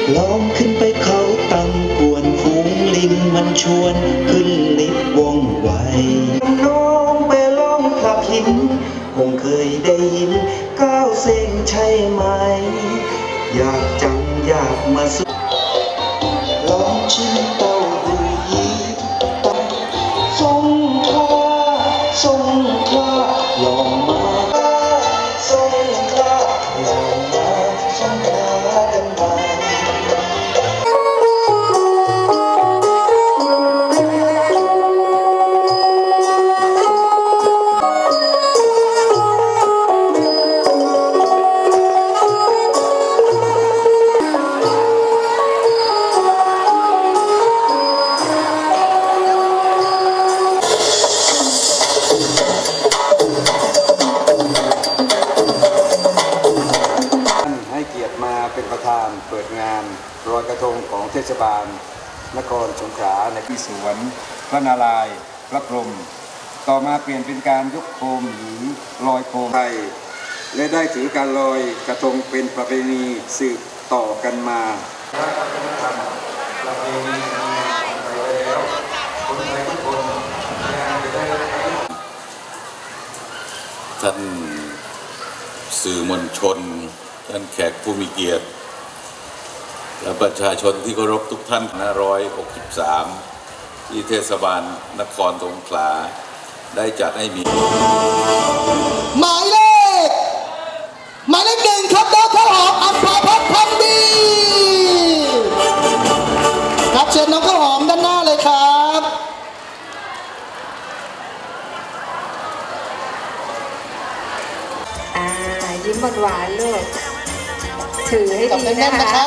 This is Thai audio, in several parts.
ลองขึ้นไปเขาตั้งกวนฝูงลิงมันชวนขึ้นลิฟต์ว่องไวน้องไปลองขับหินคงเคยได้ยินก้าวเส้นใช่ไหมอยากจังอยากมาสุดลองชิมเต้าหู้ยี้ตับสงขลาสงขลาลองมาสงขลาลองมาสงขลากันบ้างเป็นประธานเปิดงานลอยกระทงของเทศบาลนครสงขลาในที่สวนพระนารายณ์พระพรหมต่อมาเปลี่ยนเป็นการยกโคมหรือลอยโคมไทยและได้ถือการลอยกระทงเป็นประเพณีสืบต่อกันมาประเพณีของไทยแล้วคนไทยทุกคนท่านสื่อมวลชนท่านแขกผู้มีเกียรติและประชาชนที่เคารพทุกท่าน163ที่เทศบาลนครสงขลาได้จัดให้มีหมายเลข1ครับน้องข้าวหอมอัมพาพัฒน์พันดีครับเชิญน้องข้าวหอมด้านหน้าเลยครับยิ้มหวานๆลูกถือให้ดีนะคะ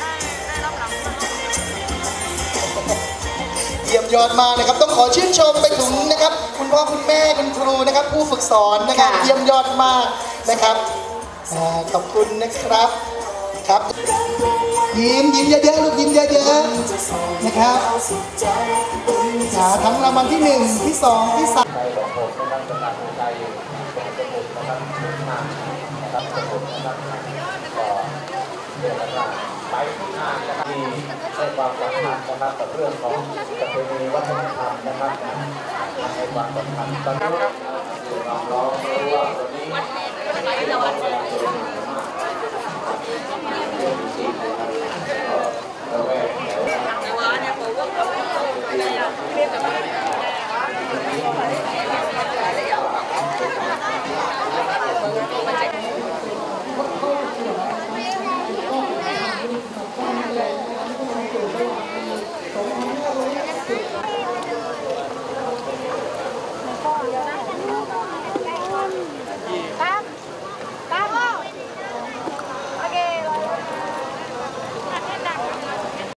เยี่ยมยอดมากนะครับต้องขอชื่นชมไปถึงนะครับคุณพ่อคุณแม่คุณครูนะครับผู้ฝึกสอนนะครับเยี่ยมยอดมากนะครับขอบคุณนะครับครับยิ้มเยอะๆลูกยิ้มเยอะๆนะครับทั้งรางวัลที่1ที่2ที่3 ไปที่งานนะครับที่ให้ความสำคัญนะครับกับเรื่องของประเพณีวัฒนธรรมนะครับให้ความสำคัญตอนนี้เรารู้ว่าวันนี้